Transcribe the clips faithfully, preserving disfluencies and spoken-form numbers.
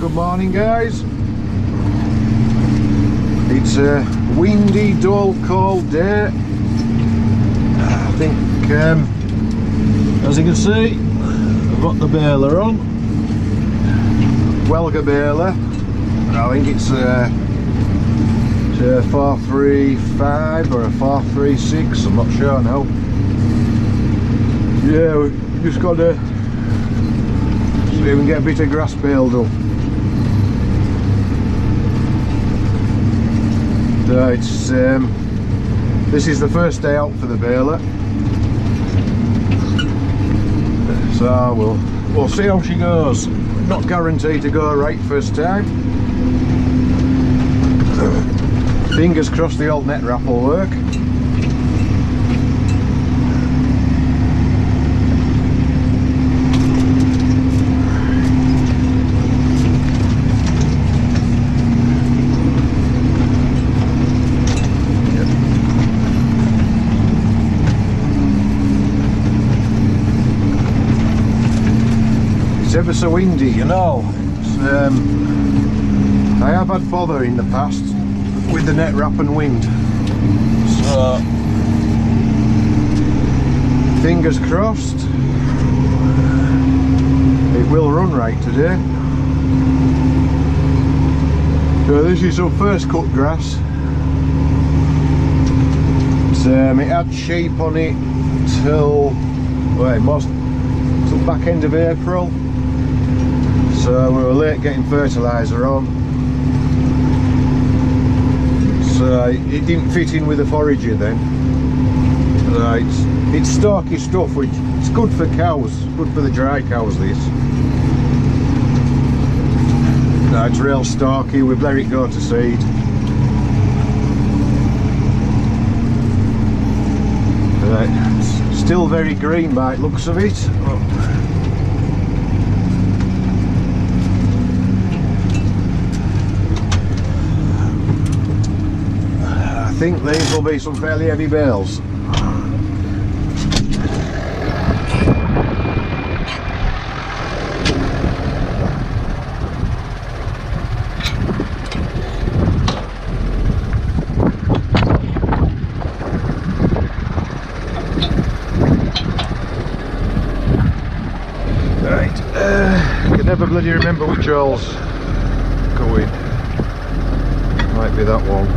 good morning guys. It's a windy, dull, cold day. I think, um, as you can see, I've got the Baler on. Welger Baler. I think it's a, it's a four three five or a four three six, I'm not sure now. Yeah, we've just got to see if we can get a bit of grass baled up. So it's, um, this is the first day out for the Baler. So we'll, we'll see how she goes. Not guaranteed to go right first time. Fingers crossed the old net wrap will work. It's ever so windy, you know. It's, um, I have had bother in the past with the net wrap and wind, so fingers crossed it will run right today. So this is some first cut grass. It's, um, it had sheep on it till, well, it must till back end of April, so we were late getting fertiliser on. So it didn't fit in with the forager then. So it's, it's stalky stuff, which it's good for cows, good for the dry cows this. No, it's real stalky, we've let it go to seed. Right, it's still very green by the looks of it. Oh. I think these will be some fairly heavy bales. Right, uh, I can never bloody remember which hole's going. Might be that one.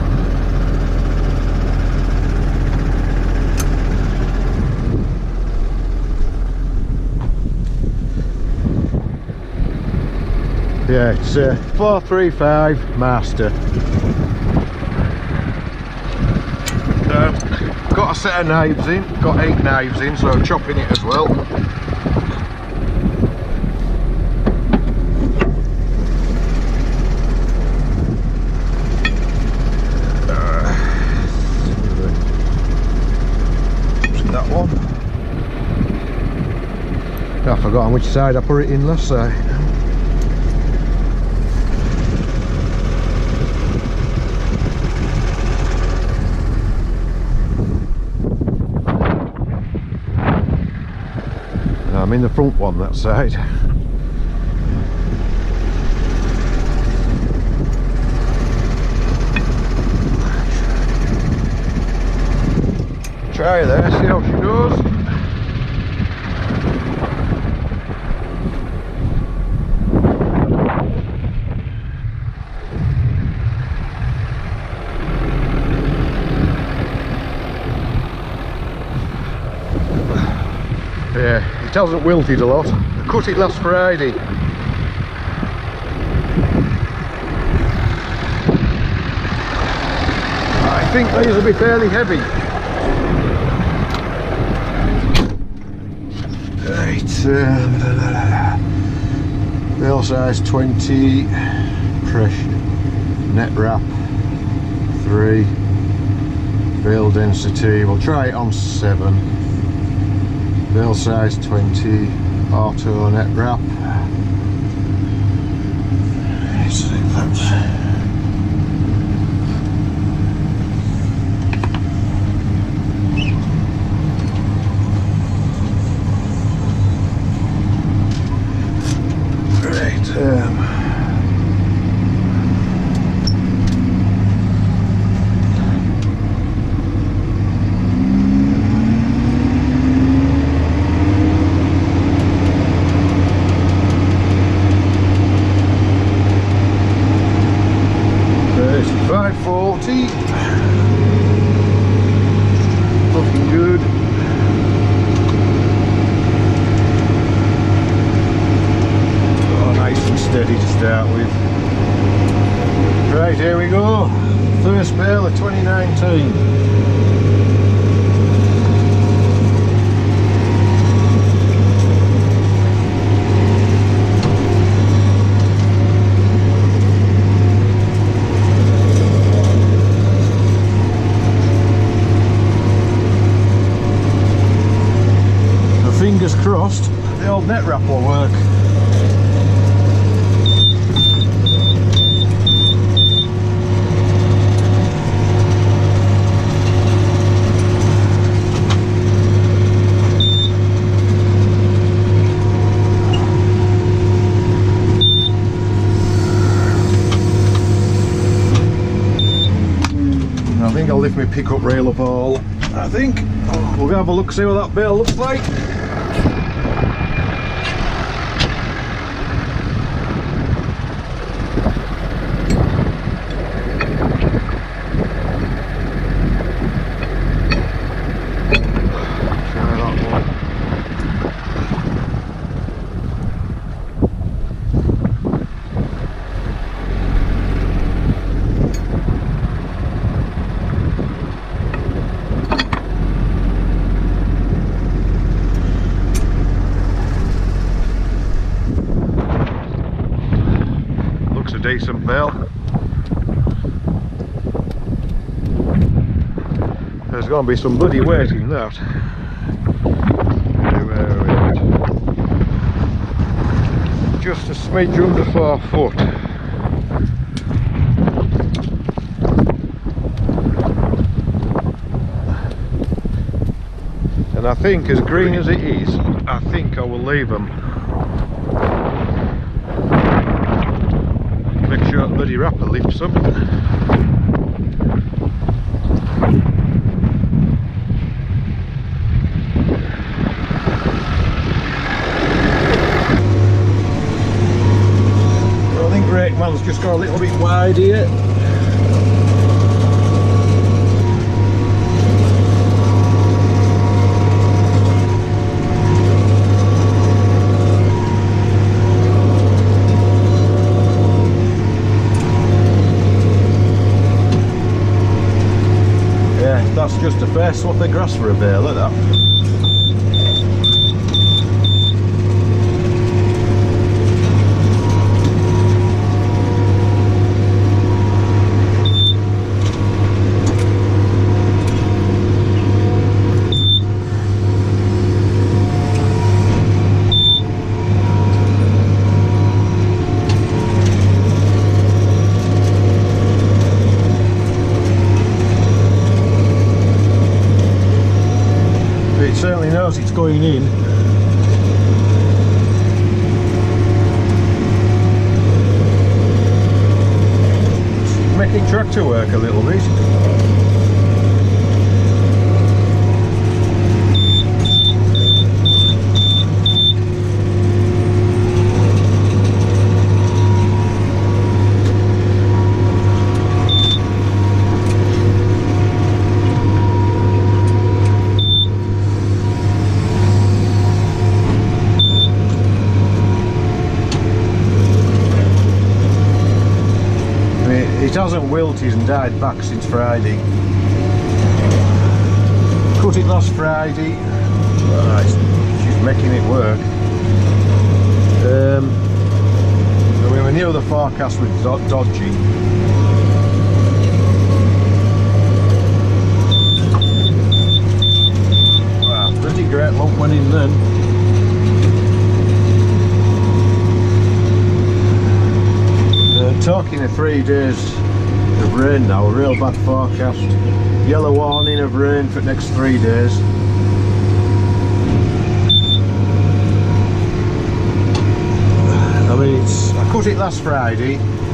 Yeah, it's a four three five master. Uh, got a set of knives in, got eight knives in, so I'm chopping it as well. Uh, that one. I forgot on which side I put it in last side. I'm in the front one, that side. Try there, see how she goes. Yeah. It hasn't wilted a lot. I cut it last Friday. I think these will be fairly heavy. Right, uh, bale size twenty, pressure, net wrap three, bale density, we'll try it on seven. Bale size twenty, auto net wrap. Let's see that. Right, um, five forty. Looking good. Oh, nice and steady to start with. Right, here we go. First Baler twenty nineteen. Fingers crossed, the old net wrap will work. I think I'll lift my pickup rail up all. I think we'll go have a look, see what that bale looks like. A decent bale. There's going to be some bloody weight in that. Just a smidge under four foot. And I think, as green as it is, I think I will leave them. Make sure that bloody wrapper lifts up. I think brake man's just got a little bit wide here. That's just a fair swath of grass for a baler, that. It certainly knows it's going in. It's making tractor work a little bit. It hasn't wilted and died back since Friday. Cut it last Friday. Oh, she's making it work. Um, I mean, we knew the forecast was do dodgy. Wow, pretty great lump went in then. Uh, talking of three days of rain now, a real bad forecast. Yellow warning of rain for the next three days. I mean, it's, I cut it last Friday.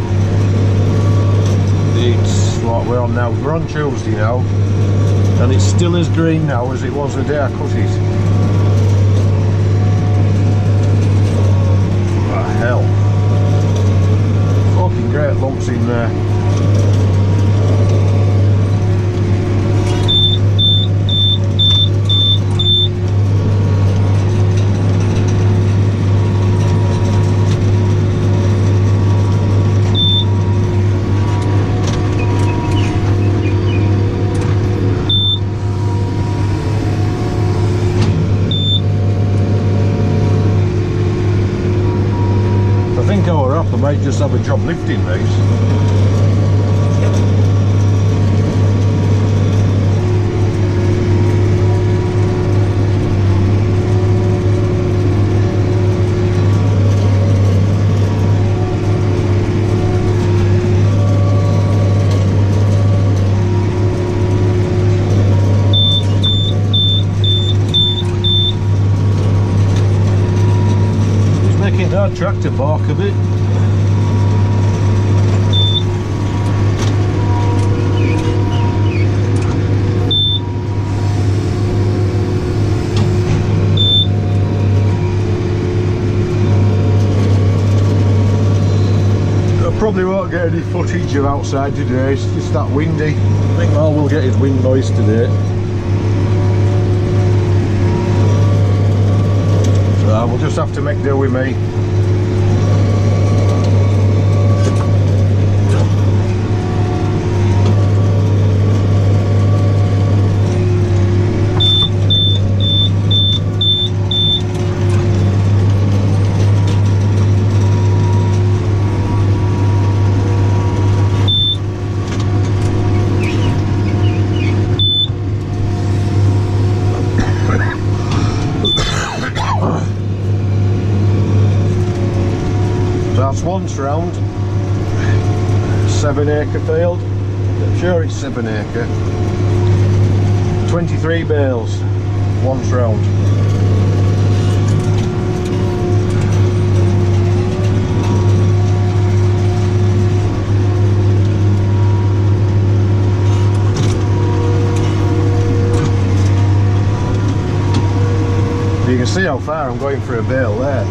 It's what we're on now, we're on Tuesday now, and it's still as green now as it was the day I cut it. What the hell? Fucking great lumps in there. have a job lifting these. That tractor bark a bit. I probably won't get any footage of outside today, it's just that windy. I think all we'll get is wind noise today. So we'll just have to make do with me. That's once round, seven acre field, I'm sure it's seven acre, twenty-three bales, once round. You can see how far I'm going for a bale there.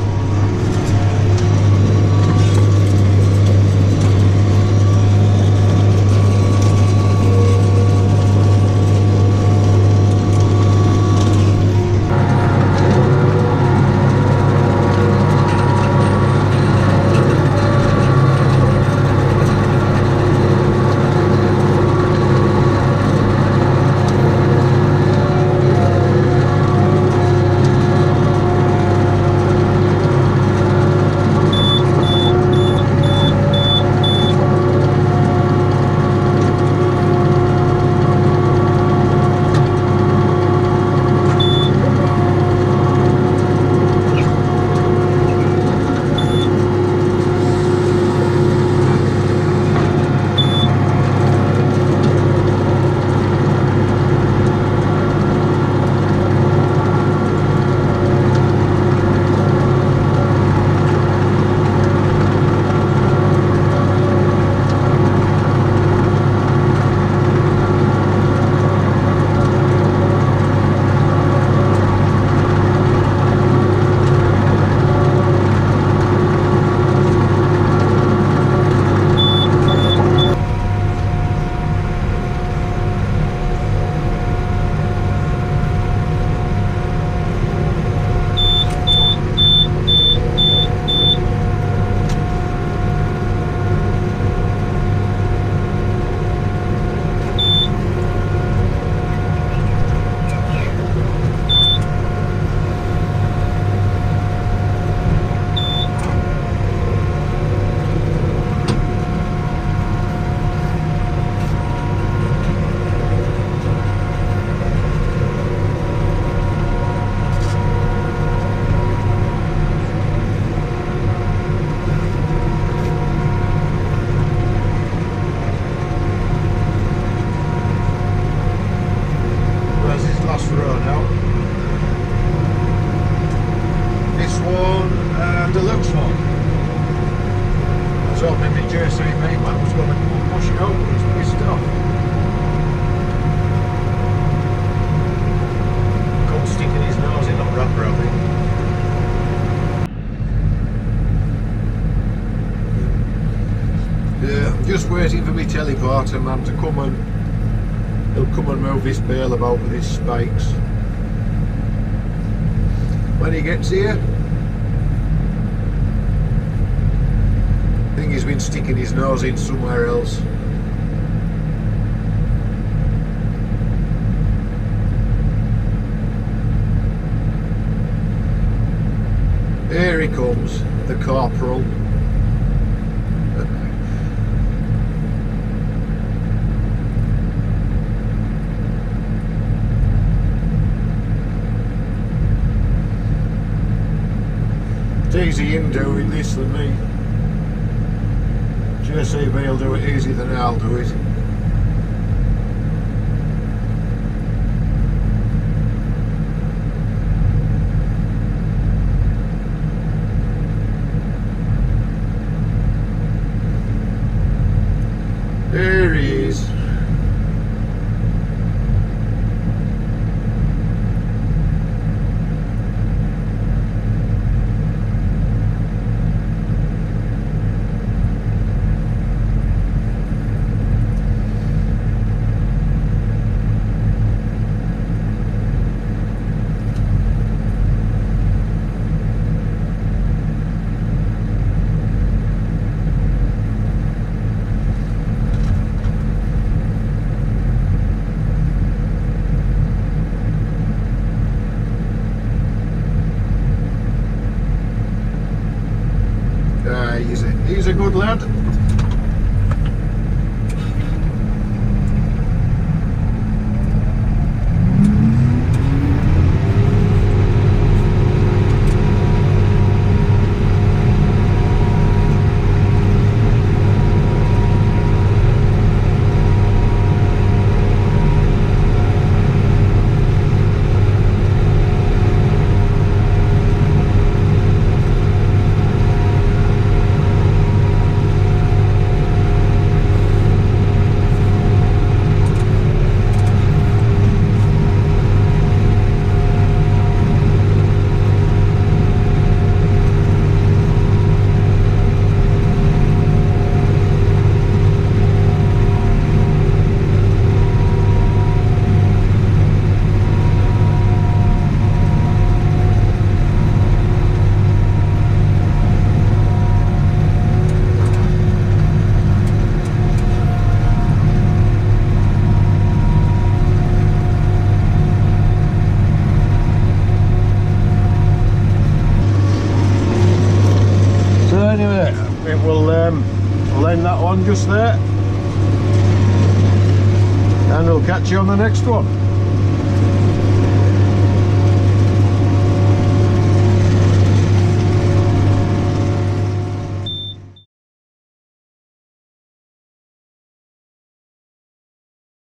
Just waiting for me teleporter man to come and he'll come and move this bale about with his spikes. When he gets here, I think he's been sticking his nose in somewhere else. Here he comes, the corporal. easy in doing this than me. J C B will do it easier than I'll do it. There he is. Uh, he's, a, he's a good lad. Anyway, it will um, we'll end that one just there, and we'll catch you on the next one.